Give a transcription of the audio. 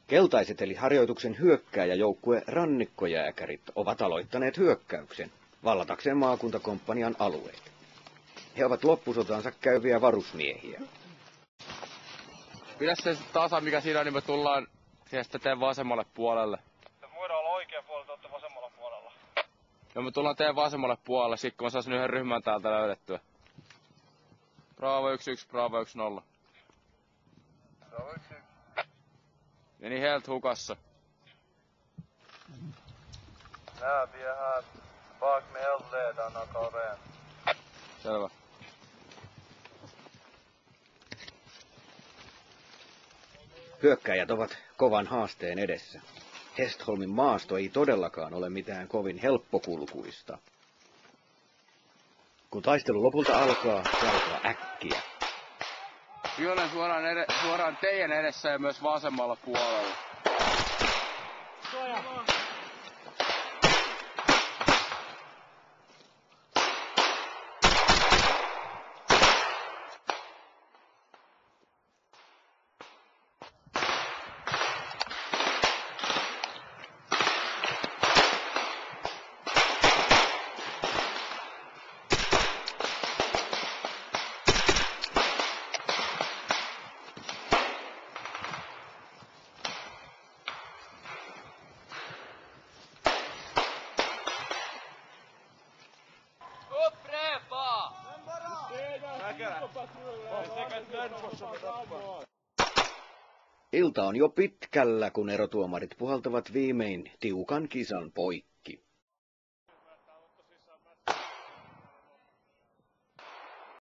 Keltaiset eli harjoituksen hyökkääjäjoukkue rannikkojääkärit ovat aloittaneet hyökkäyksen vallatakseen maakuntakomppanian alueet. He ovat loppusotansa käyviä varusmiehiä. Pidä se tasa, mikä siinä on, niin me tullaan sitten teen vasemmalle puolelle. Se voidaan olla oikea puolella, te olette vasemmalla puolella. Joo, me tullaan teen vasemmalle puolelle, sit kun mä saisin yhden ryhmän täältä löydettyä. Bravo 11, Bravo 10. Bravo 11. Ja niin helt hukassa. Nää vi är här bak med eldledarna, Karen. Selvä. Hyökkääjät ovat kovan haasteen edessä. Hestholmin maasto ei todellakaan ole mitään kovin helppokulkuista. Kun taistelu lopulta alkaa, se alkaa äkkiä. Olen suoraan teidän edessä ja myös vasemmalla puolella. Ilta on jo pitkällä, kun erotuomarit puhaltavat viimein tiukan kisan poikki.